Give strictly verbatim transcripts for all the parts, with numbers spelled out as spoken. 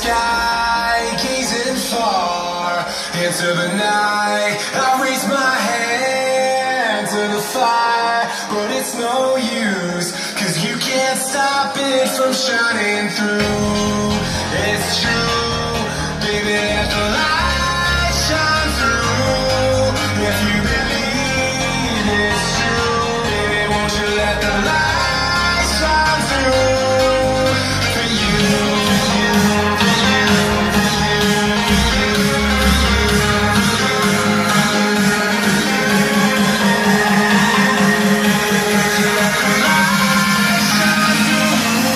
sky, gazing far into the night. I raise my hand to the fire, but it's no use, 'cause you can't stop it from shining through. It's true, baby, let the light shine through. If you believe it's true, baby, won't you let the light shine through for you, for you, for you, for you, let the light shine through.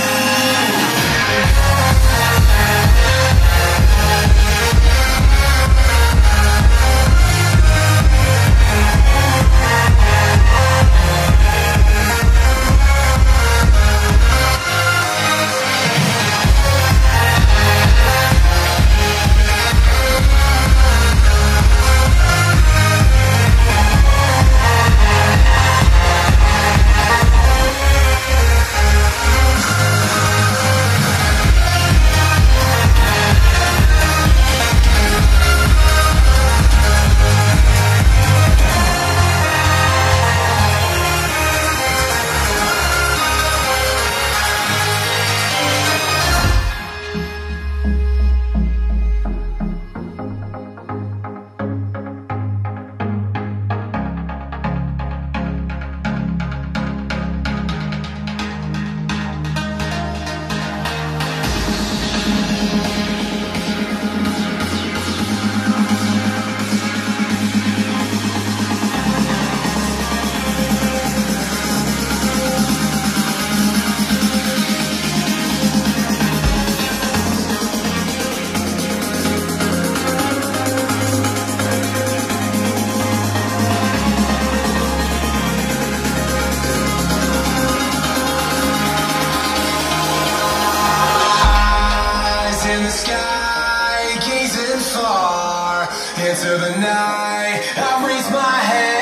Into the night, I raise my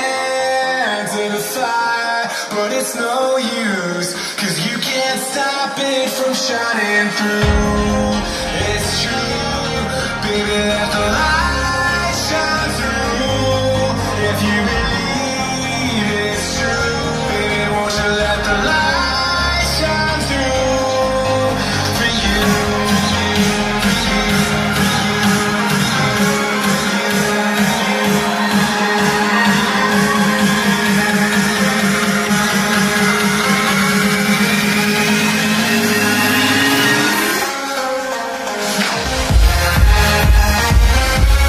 hand to the fire, but it's no use, 'cause you can't stop it from shining through. It's true, baby, let the light shine through. If you believe it's true, baby, won't you let the light shine through for you, for you, for you, for you.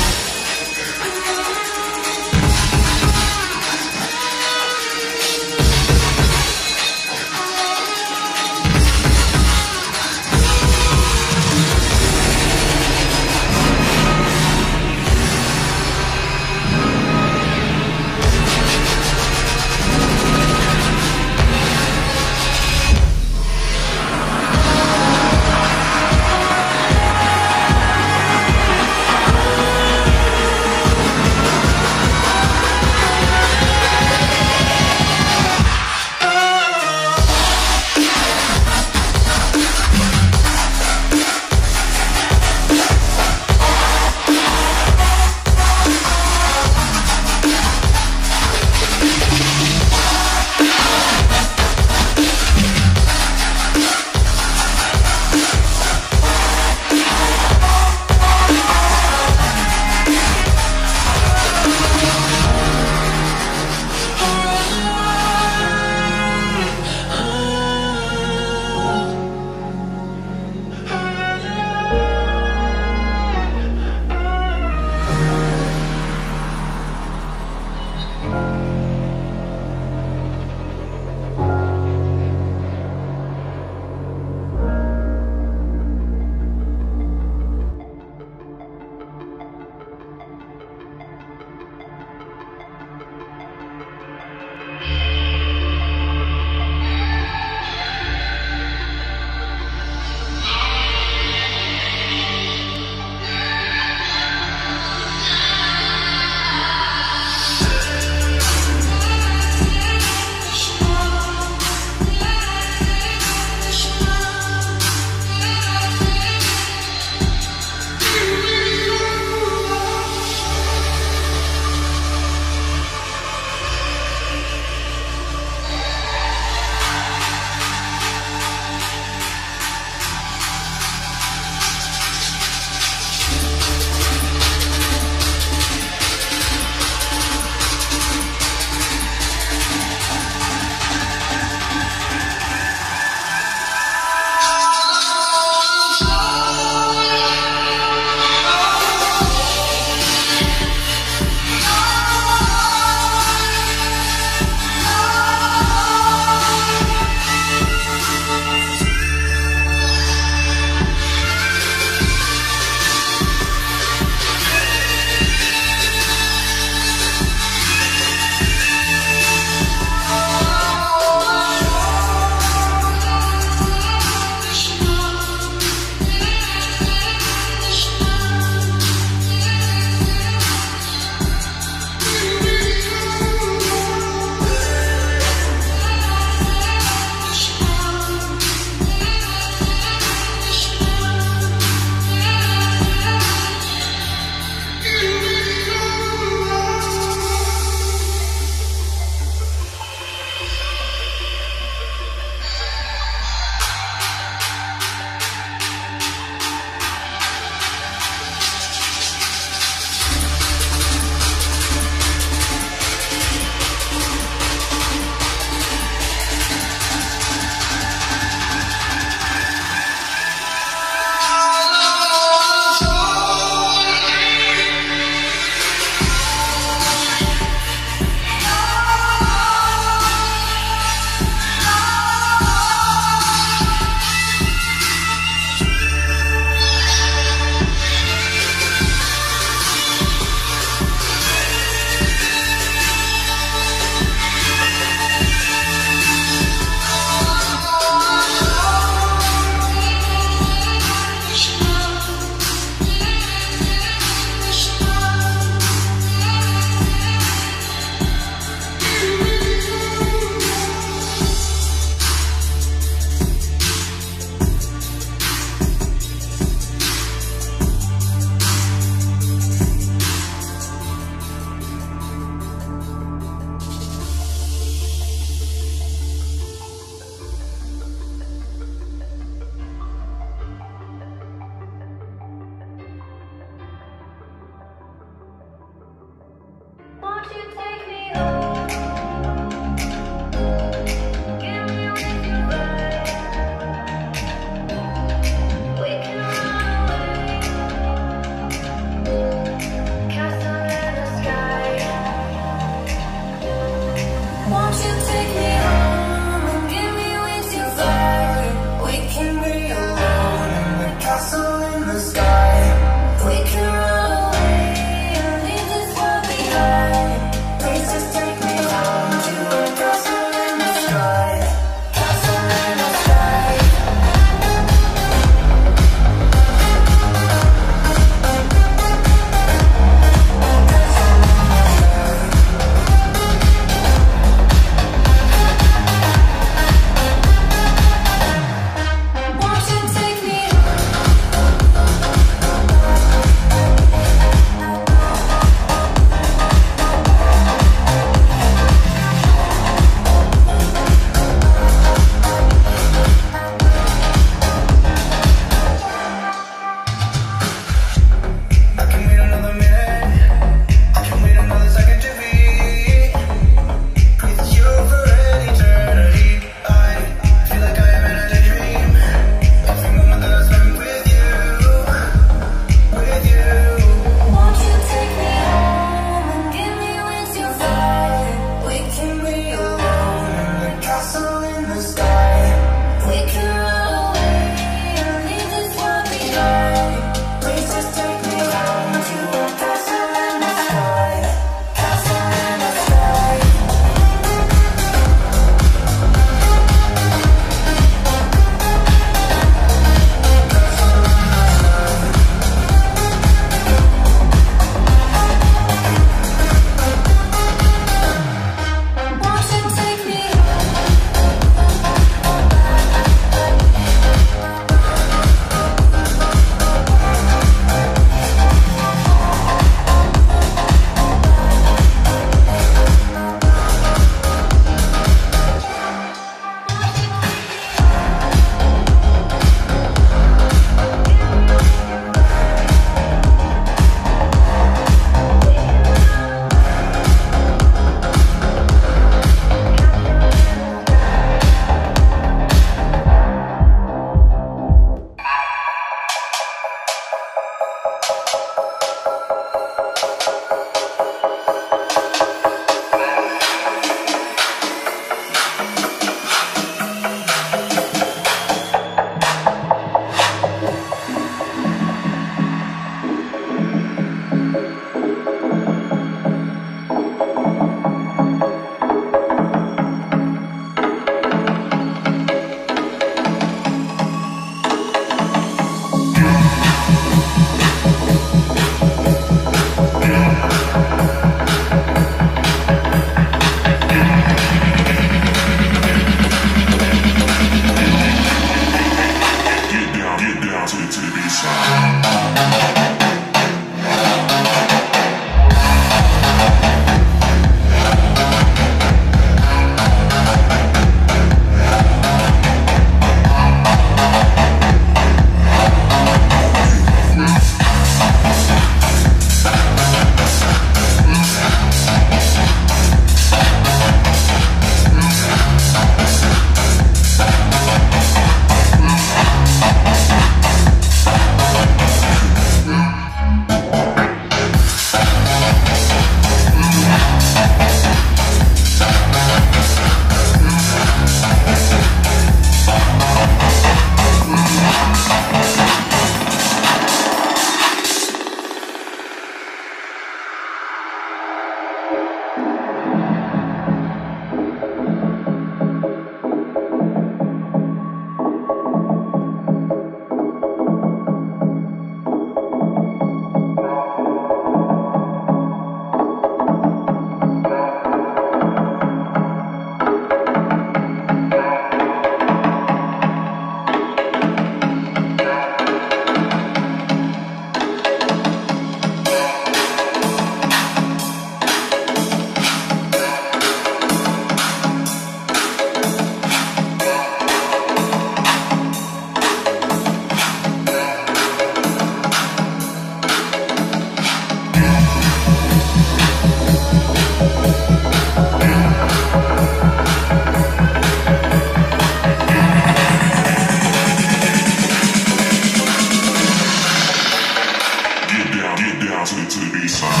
down to the to the B side.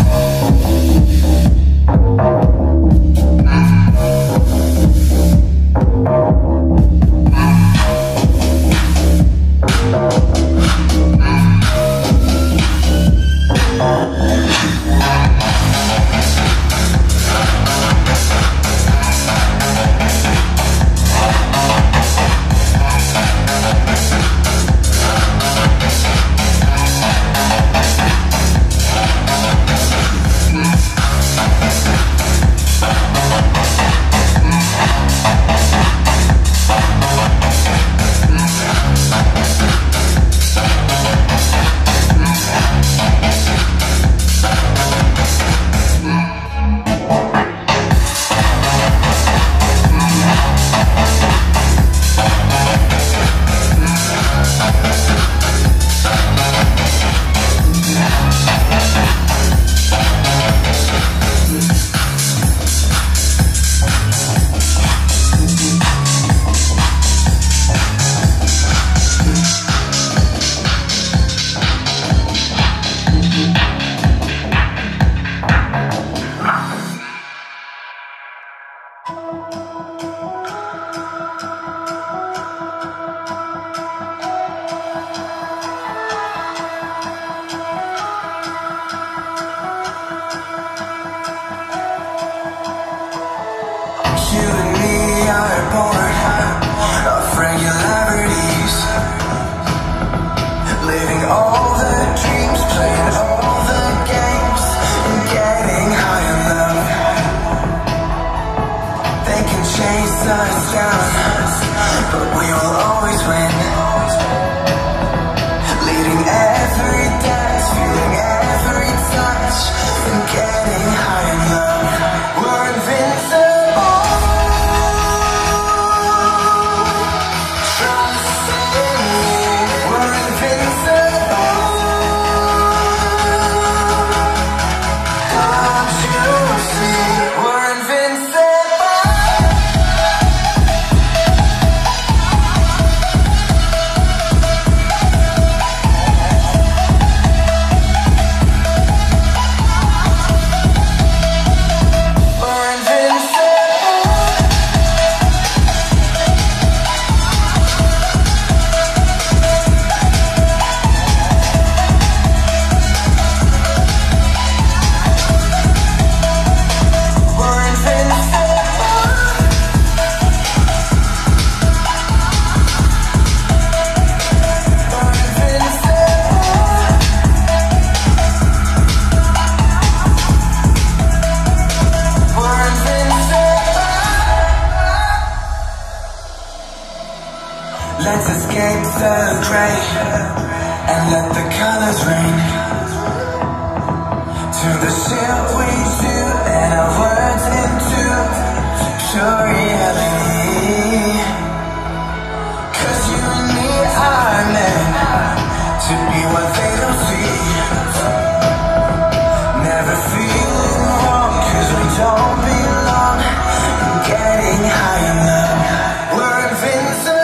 Let's escape the gray and let the colors rain. Turn the ship we do and our words into pure reality. Cause you and me are meant to be what they don't see. Never feeling wrong cause we don't belong. Getting high enough, we're invincible.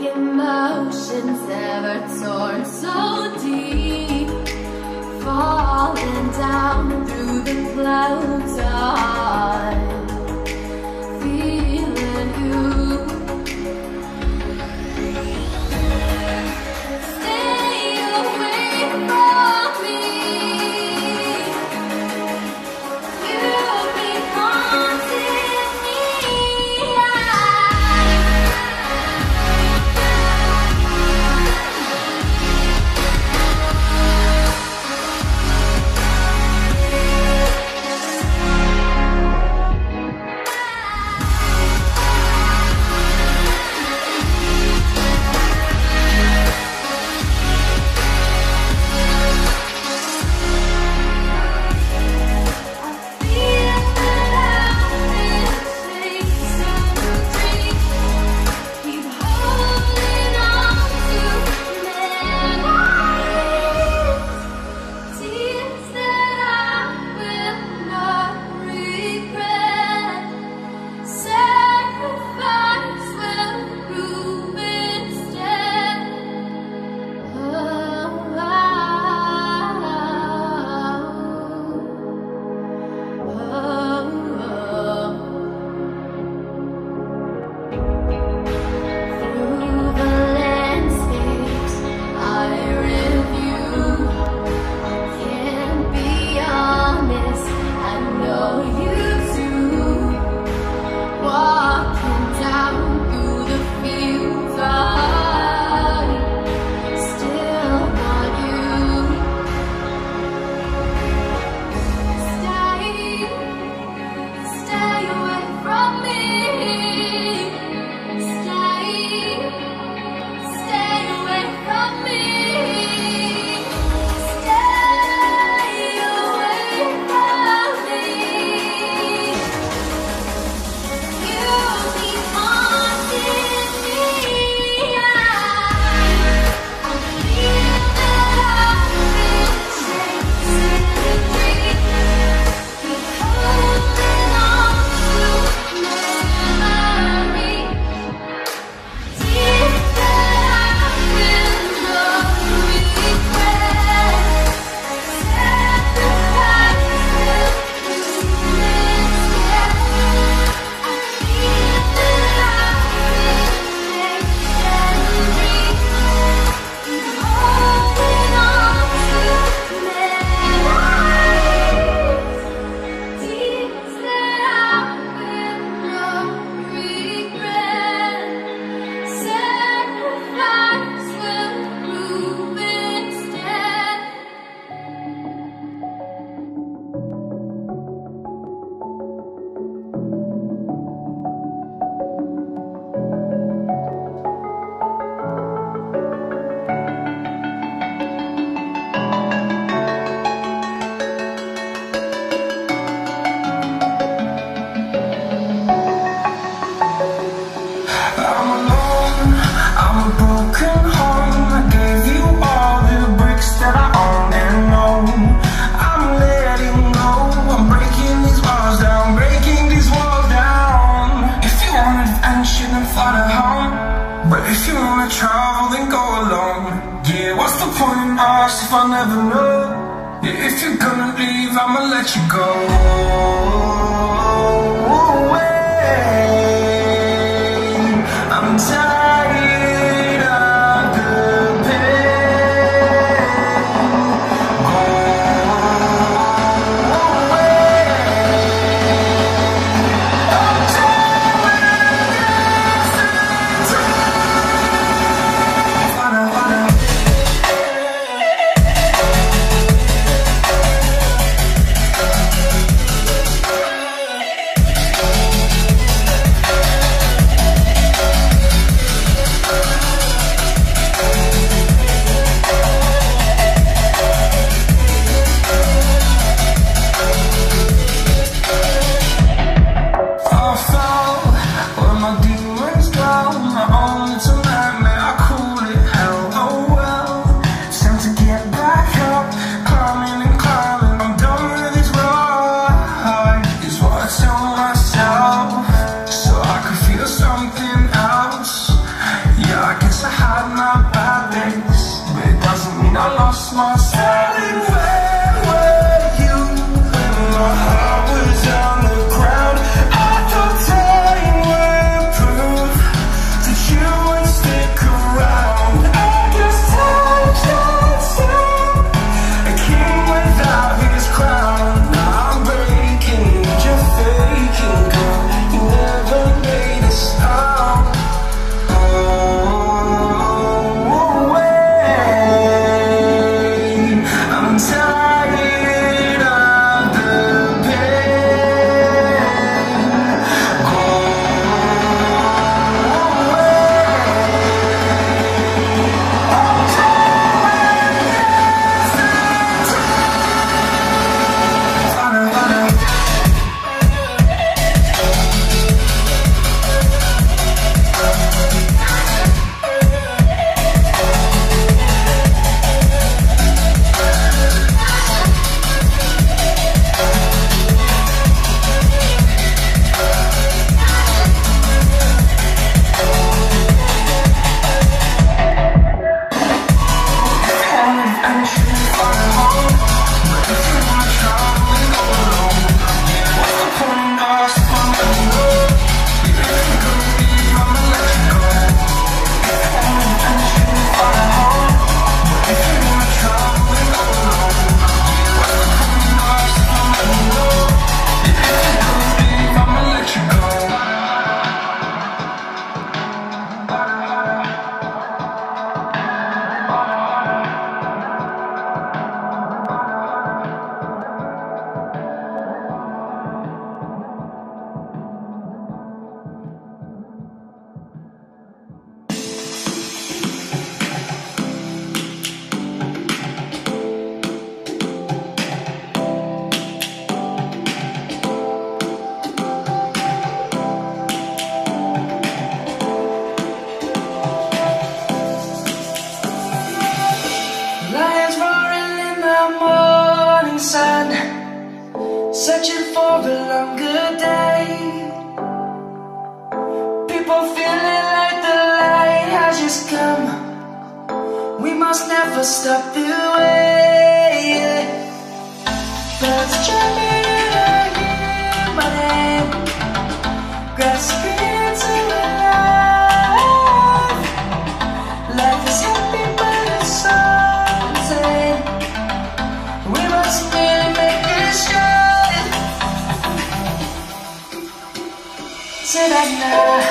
emotions ever torn so deep, falling down through the clouds. I'm feeling you. Stay away from me. You'll be haunting me. If I never know, yeah, if you're gonna leave, I'ma let you go away. I'm tired of the pain. Go away. I'm tired of this. Wanna, wanna. lost myself. Where were you when my heart was on the ground? I thought time would prove that you would stick around. I guess time stands still, a king without his crown. Now I'm breaking, you're faking, girl. You never made a sound. I'm tired of the pain. Go lions roaring in the morning sun, searching for a longer day. People feeling like the light has just come. We must never stop the way. Birds jumping in a human name, grasping into life. Life is happy but it's so insane. We must really make it straight. Savannah,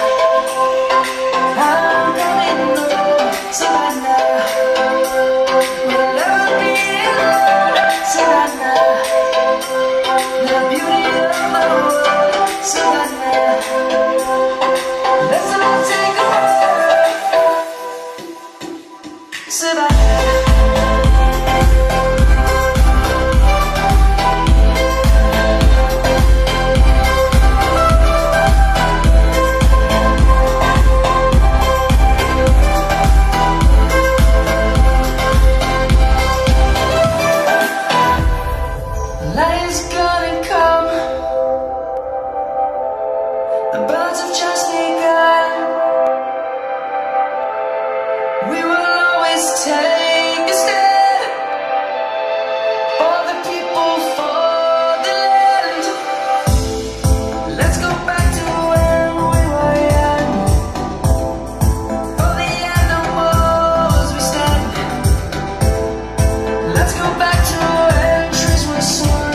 I'm going low. Savannah, we'll never be alone. Savannah, the beauty of the world. Savannah, let's all take a walk. Savannah. Light is gonna come. The birds have just begun. We will always take a stand for the people, for the land. Let's go back to when we were young. For the animals we stand. Let's go back to when trees were sown.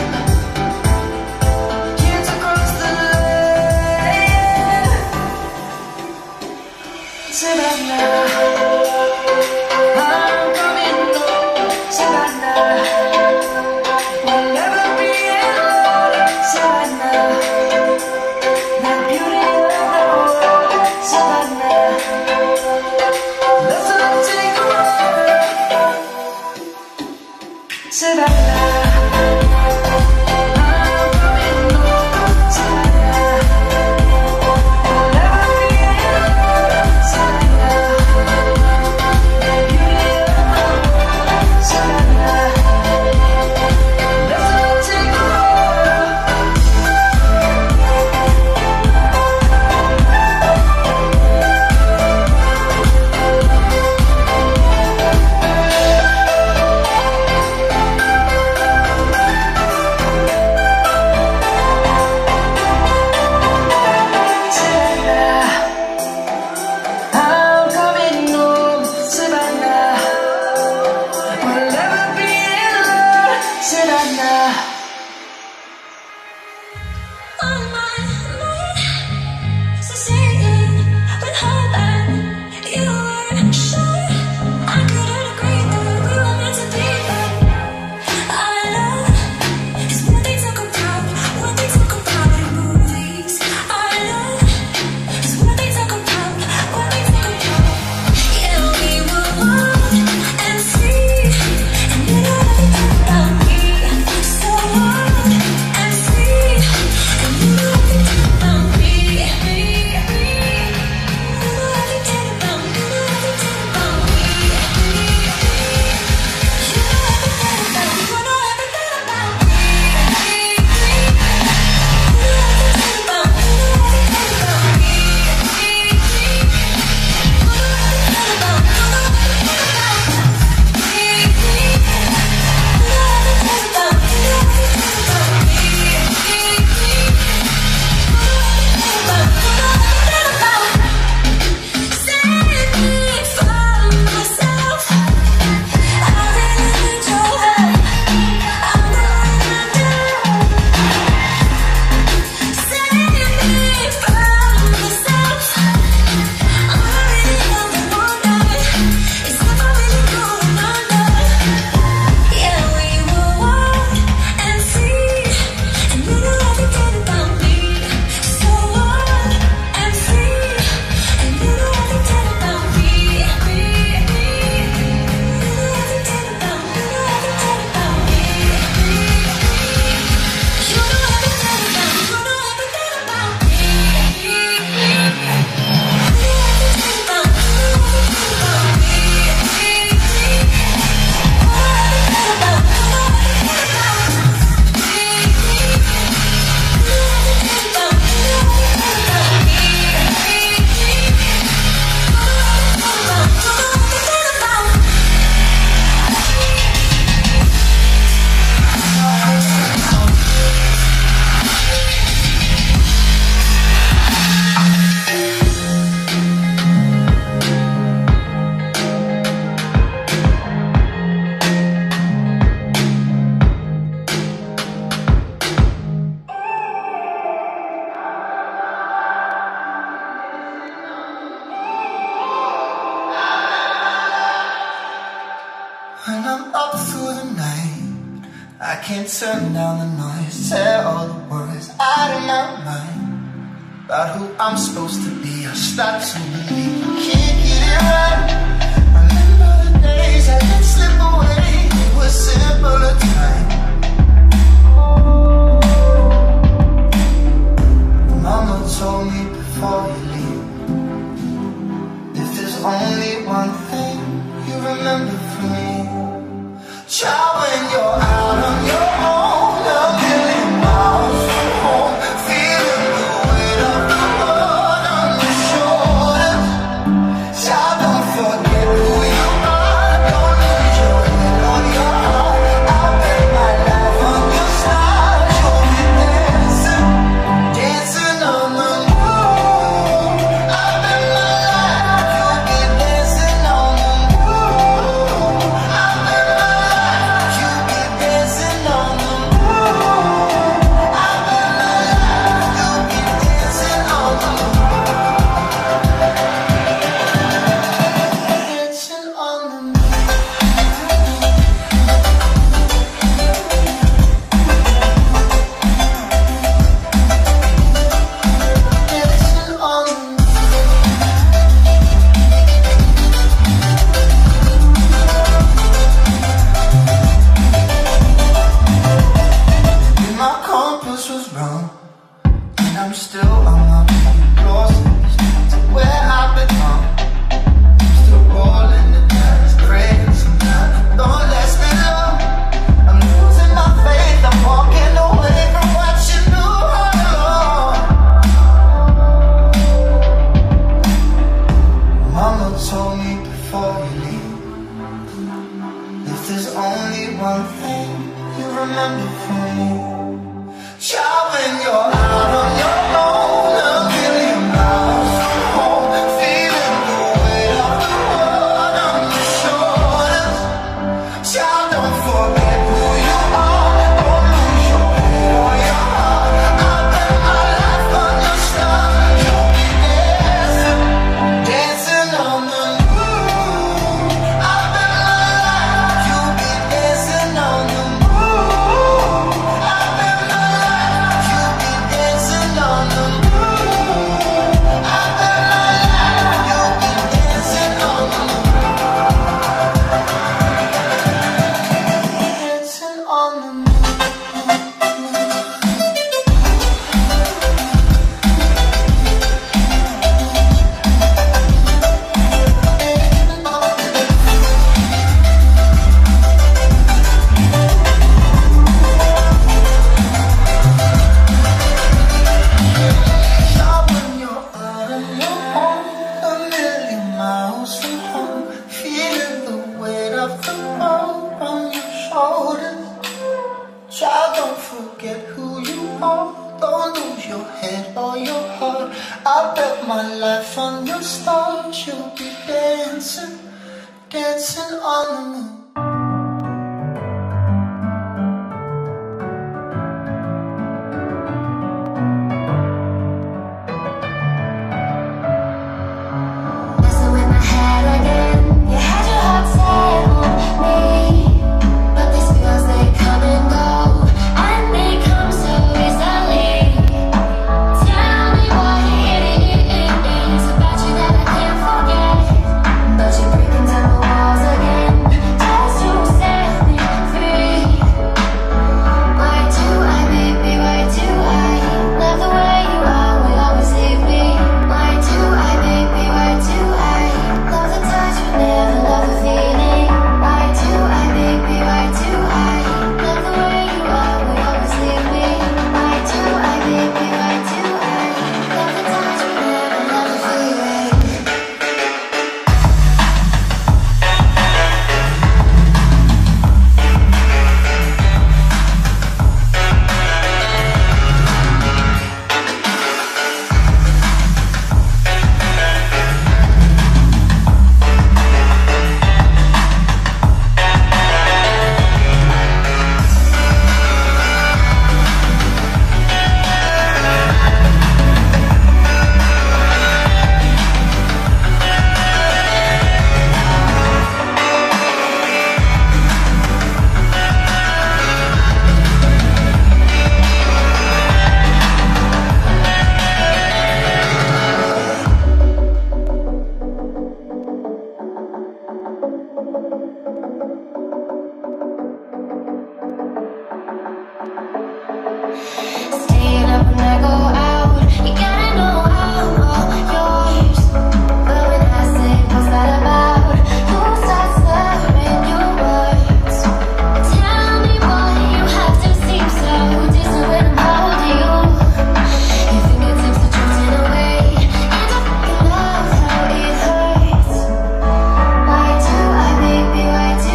Kids across the land. Savannah, I'm I can't turn down the noise, tear all the words out of my mind about who I'm supposed to be. I start to believe I can't get it right. Remember the days I let slip away, it was simpler time. Mama told me before you leave, if there's only one thing you remember from me, child, when you're out on your own, a million miles from home, feeling the weight of the world on your shoulders. Child, don't forget who you are, don't lose your head or your heart. I'll bet my life on your stars, you'll be dancing, dancing on the moon. I'll bet my life you'll be dancing on the moon. I'll bet my life you'll be dancing on the moon. I'll bet my life you'll be dancing on the moon. Dancing on the moon. Dancing on the moon. Maybe my compass was wrong, and I'm still on my feet, lost to where I belong. I'm still rolling the dice, praying sometimes don't last me long. I'm losing my faith, I'm walking away from what you knew all along. Mama told me before you leave, if there's only one thing you remember from me, child, when you're out on your own, a million miles from home, feeling the weight of the world on your shoulders. Child, don't forget who you are, don't lose your head or your heart. I'll bet my life on your stars, you'll be dancing, dancing on the moon. I'll bet my life you'll be dancing on the moon. I'll bet my life you'll be dancing on the moon. I'll bet my life you'll be dancing on the moon. Dancing on the moon. Child, when you're out on your own, a million miles from home, feeling the weight of the world on your shoulders. Child, don't forget who you are, don't lose your head or your heart. I'll bet my life on your stars, you'll be dancing, dancing on the moon. Messing with my head again. You had your heart set on me, but these feels they come and go, and they come so easily. Tell me what it is about you that I can't forget, but you're breaking down the walls again. Tell Staying up when I go out, you gotta know I'm all yours. But when I say what's that about, you start slurring your words. Tell me why you have to seem so distant when I'm holding you. Your fingertips are drifting away, and I fucking love how it hurts. Why do I, baby, why do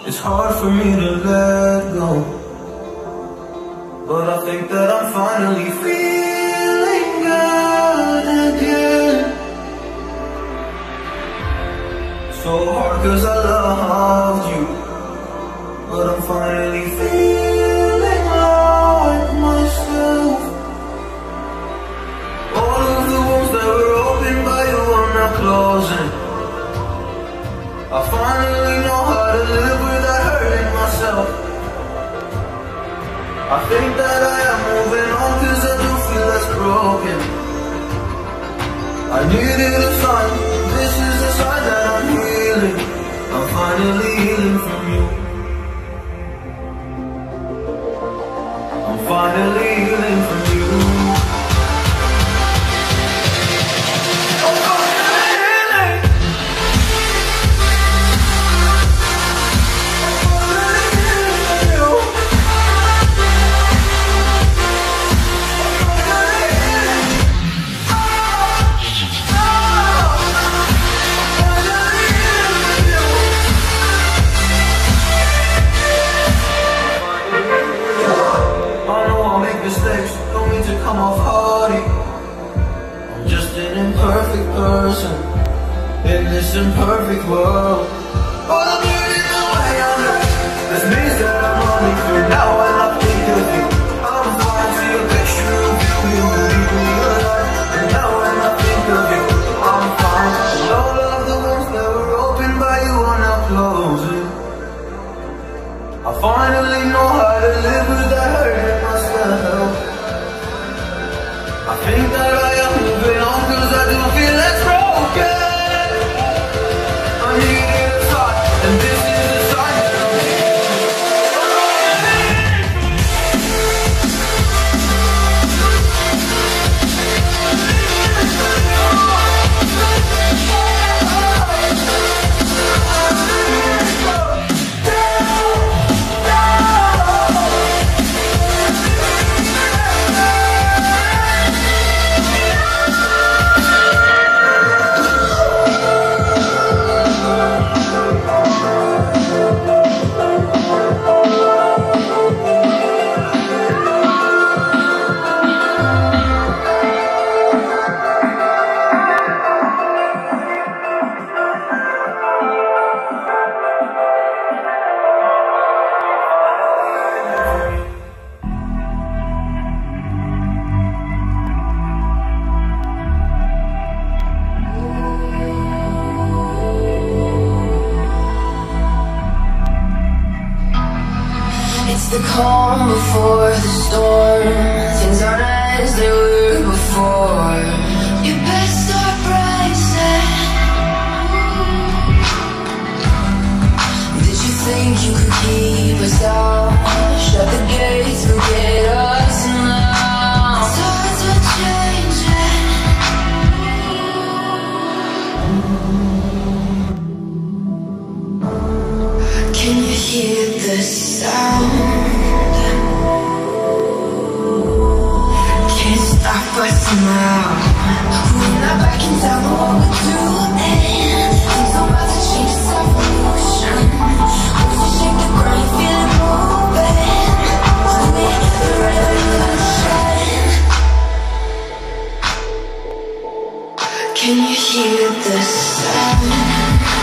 It's hard for me to let go, but I think that I'm finally feeling good again. So hard cause I loved you, but I'm finally feeling like myself. All of the wounds that were opened by you are now closing. I finally know how to live without hurting myself. I think that I am moving on cause I do feel less broken. I needed a sign, this is a sign that I'm healing. I'm finally healing from you. I'm finally healing from you. Come off hardy. I'm just an imperfect person in this imperfect world. All I'm learning the way I live. This means that I'm running through now and I think of you. I'm flying to your picture of you, you leave me alive. And now when I think of you, I'm fine. And all of the wounds that were opened by you are now closing. I finally know how to live without hurting myself. I think that I am moving on cause I do feel less broken. I need a sign, and this is a sign that I'm the calm before the storm. Things aren't as they were before. Your best start rising. Did you think you could keep us out? Shut the gates, forget us now. Tides are changing. Can you hear the sound? Stop us now. We're not backing down the wall we do, and things are about to change. It's evolution. Once you shake the ground, you feel it moving. We're the revolution. Can you hear the sound?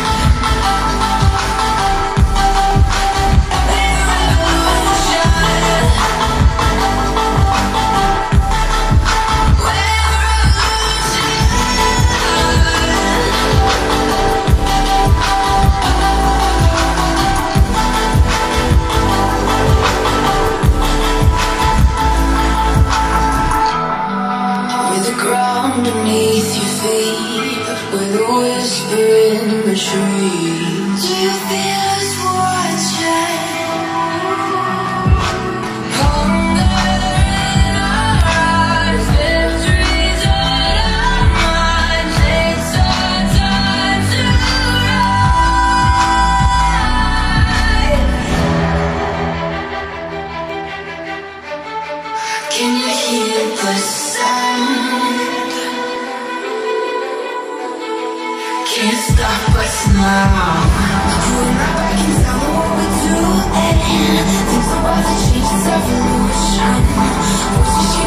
Beneath your feet, with a whisper in the trees. Do you feel us watching? Hunger in our eyes, victories on our minds. It's our time to rise. Can you hear the sound? Can't stop us now. We're not backing down the wall. Things are about to change, it's evolution. Voices